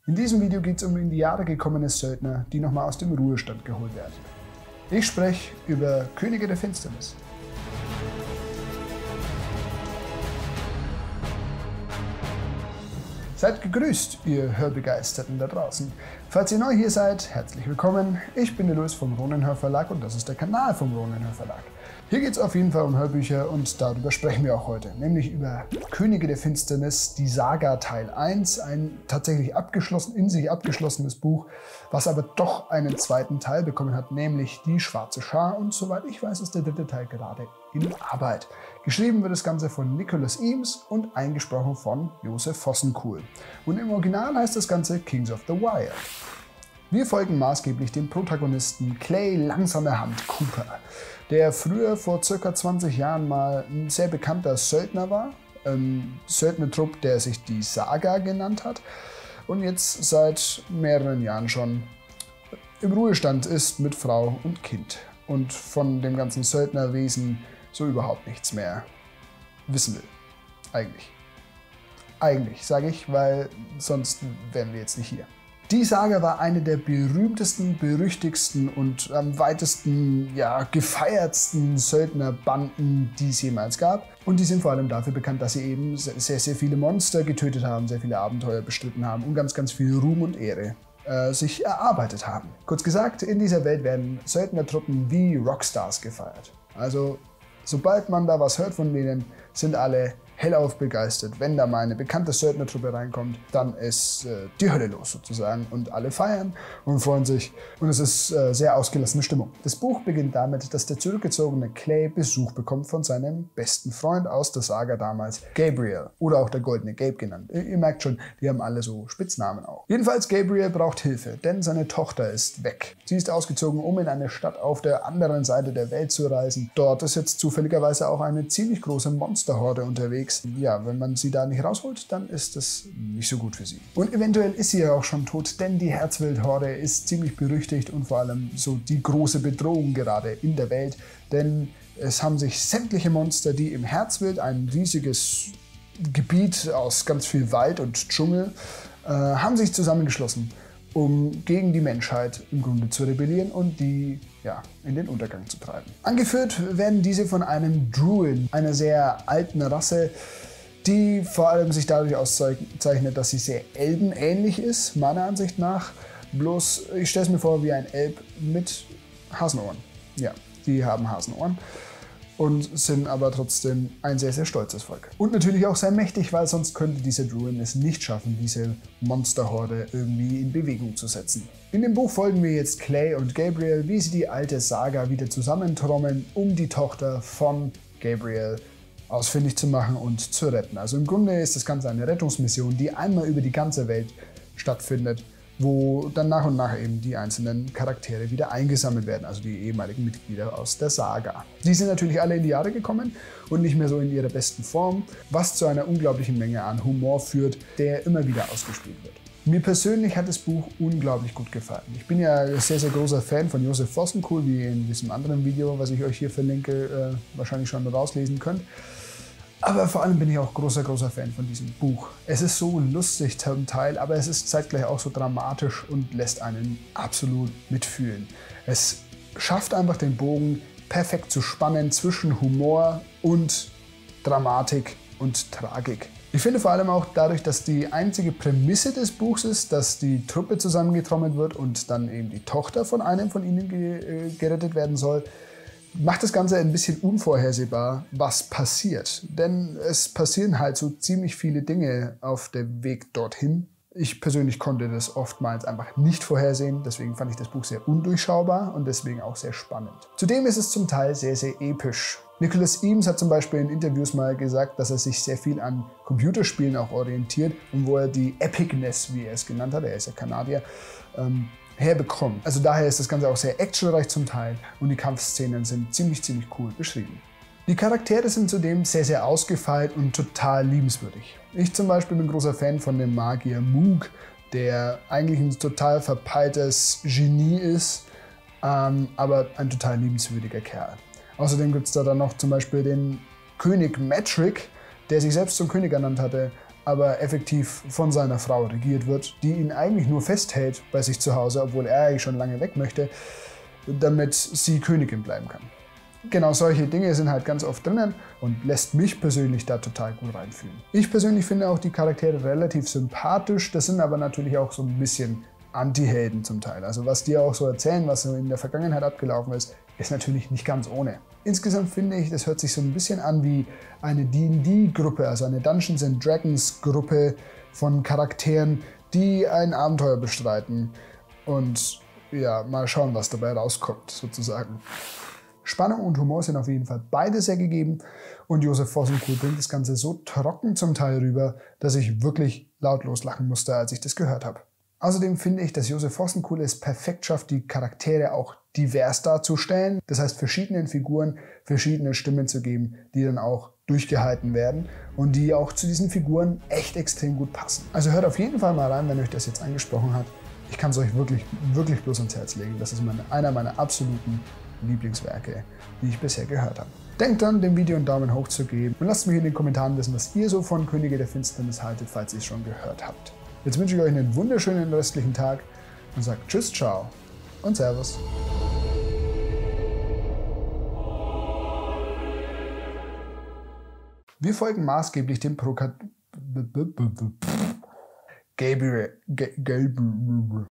In diesem Video geht es um in die Jahre gekommene Söldner, die nochmal aus dem Ruhestand geholt werden. Ich spreche über Könige der Finsternis. Seid gegrüßt, ihr Hörbegeisterten da draußen. Falls ihr neu hier seid, herzlich willkommen. Ich bin der Louis vom Ronen Hörverlag und das ist der Kanal vom Ronen Hörverlag. Hier geht es auf jeden Fall um Hörbücher und darüber sprechen wir auch heute, nämlich über Könige der Finsternis, die Saga Teil 1, ein tatsächlich in sich abgeschlossenes Buch, was aber doch einen zweiten Teil bekommen hat, nämlich die Schwarze Schar, und soweit ich weiß, ist der dritte Teil gerade in Arbeit. Geschrieben wird das Ganze von Nicholas Eames und eingesprochen von Joseph Vossenkuhl. Und im Original heißt das Ganze Kings of the Wire. Wir folgen maßgeblich dem Protagonisten Clay Langsame Hand Cooper, der früher vor ca. 20 Jahren mal ein sehr bekannter Söldner war, ein Söldnertrupp, der sich die Saga genannt hat und jetzt seit mehreren Jahren schon im Ruhestand ist mit Frau und Kind und von dem ganzen Söldnerwesen so überhaupt nichts mehr wissen will. Eigentlich, sage ich, weil sonst wären wir jetzt nicht hier. Die Saga war eine der berühmtesten, berüchtigsten und am weitesten gefeiertsten Söldnerbanden, die es jemals gab. Und die sind vor allem dafür bekannt, dass sie eben sehr, sehr viele Monster getötet haben, sehr viele Abenteuer bestritten haben und ganz, ganz viel Ruhm und Ehre sich erarbeitet haben. Kurz gesagt, in dieser Welt werden Söldnertruppen wie Rockstars gefeiert. Also sobald man da was hört von denen, sind alle hellauf begeistert. Wenn da mal eine bekannte Söldnertruppe reinkommt, dann ist die Hölle los sozusagen und alle feiern und freuen sich und es ist sehr ausgelassene Stimmung. Das Buch beginnt damit, dass der zurückgezogene Clay Besuch bekommt von seinem besten Freund aus der Saga damals, Gabriel, oder auch der Goldene Gabe genannt. Ihr merkt schon, die haben alle so Spitznamen auch. Jedenfalls, Gabriel braucht Hilfe, denn seine Tochter ist weg. Sie ist ausgezogen, um in eine Stadt auf der anderen Seite der Welt zu reisen. Dort ist jetzt zufälligerweise auch eine ziemlich große Monsterhorde unterwegs. Ja, wenn man sie da nicht rausholt, dann ist das nicht so gut für sie. Und eventuell ist sie ja auch schon tot, denn die Herzwild-Horde ist ziemlich berüchtigt und vor allem so die große Bedrohung gerade in der Welt. Denn es haben sich sämtliche Monster, die im Herzwild, ein riesiges Gebiet aus ganz viel Wald und Dschungel, haben sich zusammengeschlossen, um gegen die Menschheit im Grunde zu rebellieren und die in den Untergang zu treiben. Angeführt werden diese von einem Druid, einer sehr alten Rasse, die vor allem sich dadurch auszeichnet, dass sie sehr elbenähnlich ist, meiner Ansicht nach. Bloß, ich stelle es mir vor wie ein Elb mit Hasenohren. Ja, die haben Hasenohren und sind aber trotzdem ein sehr, sehr stolzes Volk. Und natürlich auch sehr mächtig, weil sonst könnte dieser Druid es nicht schaffen, diese Monsterhorde irgendwie in Bewegung zu setzen. In dem Buch folgen wir jetzt Clay und Gabriel, wie sie die alte Saga wieder zusammentrommeln, um die Tochter von Gabriel ausfindig zu machen und zu retten. Also im Grunde ist das Ganze eine Rettungsmission, die einmal über die ganze Welt stattfindet, wo dann nach und nach eben die einzelnen Charaktere wieder eingesammelt werden, also die ehemaligen Mitglieder aus der Saga. Die sind natürlich alle in die Jahre gekommen und nicht mehr so in ihrer besten Form, was zu einer unglaublichen Menge an Humor führt, der immer wieder ausgespielt wird. Mir persönlich hat das Buch unglaublich gut gefallen. Ich bin ja ein sehr, sehr großer Fan von Joseph Vossenkuhl, wie ihr in diesem anderen Video, was ich euch hier verlinke, wahrscheinlich schon rauslesen könnt. Aber vor allem bin ich auch großer Fan von diesem Buch. Es ist so lustig zum Teil, aber es ist zeitgleich auch so dramatisch und lässt einen absolut mitfühlen. Es schafft einfach den Bogen perfekt zu spannen zwischen Humor und Dramatik und Tragik. Ich finde vor allem auch dadurch, dass die einzige Prämisse des Buchs ist, dass die Truppe zusammengetrommelt wird und dann eben die Tochter von einem von ihnen gerettet werden soll, macht das Ganze ein bisschen unvorhersehbar, was passiert. Denn es passieren halt so ziemlich viele Dinge auf dem Weg dorthin. Ich persönlich konnte das oftmals einfach nicht vorhersehen, deswegen fand ich das Buch sehr undurchschaubar und deswegen auch sehr spannend. Zudem ist es zum Teil sehr, sehr episch. Nicholas Eames hat zum Beispiel in Interviews mal gesagt, dass er sich sehr viel an Computerspielen auch orientiert und wo er die Epicness, wie er es genannt hat, er ist ja Kanadier, herbekommt. Also daher ist das Ganze auch sehr actionreich zum Teil und die Kampfszenen sind ziemlich cool beschrieben. Die Charaktere sind zudem sehr, sehr ausgefeilt und total liebenswürdig. Ich zum Beispiel bin großer Fan von dem Magier Moog, der eigentlich ein total verpeiltes Genie ist, aber ein total liebenswürdiger Kerl. Außerdem gibt es da dann noch zum Beispiel den König Matrick, der sich selbst zum König ernannt hatte, aber effektiv von seiner Frau regiert wird, die ihn eigentlich nur festhält bei sich zu Hause, obwohl er eigentlich schon lange weg möchte, damit sie Königin bleiben kann. Genau solche Dinge sind halt ganz oft drinnen und lässt mich persönlich da total gut reinfühlen. Ich persönlich finde auch die Charaktere relativ sympathisch, das sind aber natürlich auch so ein bisschen Anti-Helden zum Teil. Also was die auch so erzählen, was so in der Vergangenheit abgelaufen ist, ist natürlich nicht ganz ohne. Insgesamt finde ich, das hört sich so ein bisschen an wie eine D&D-Gruppe, also eine Dungeons & Dragons-Gruppe von Charakteren, die ein Abenteuer bestreiten und ja, mal schauen, was dabei rauskommt, sozusagen. Spannung und Humor sind auf jeden Fall beide sehr gegeben und Josef Vossenkuhl bringt das Ganze so trocken zum Teil rüber, dass ich wirklich lautlos lachen musste, als ich das gehört habe. Außerdem finde ich, dass Josef Vossenkuhl es perfekt schafft, die Charaktere auch divers darzustellen. Das heißt, verschiedenen Figuren verschiedene Stimmen zu geben, die dann auch durchgehalten werden und die auch zu diesen Figuren echt extrem gut passen. Also hört auf jeden Fall mal rein, wenn euch das jetzt angesprochen hat. Ich kann es euch wirklich bloß ans Herz legen. Das ist einer meiner absoluten Lieblingswerke, die ich bisher gehört habe. Denkt dran, dem Video einen Daumen hoch zu geben und lasst mich in den Kommentaren wissen, was ihr so von Könige der Finsternis haltet, falls ihr es schon gehört habt. Jetzt wünsche ich euch einen wunderschönen restlichen Tag und sage Tschüss, ciao und Servus. Wir folgen maßgeblich dem Gabriel.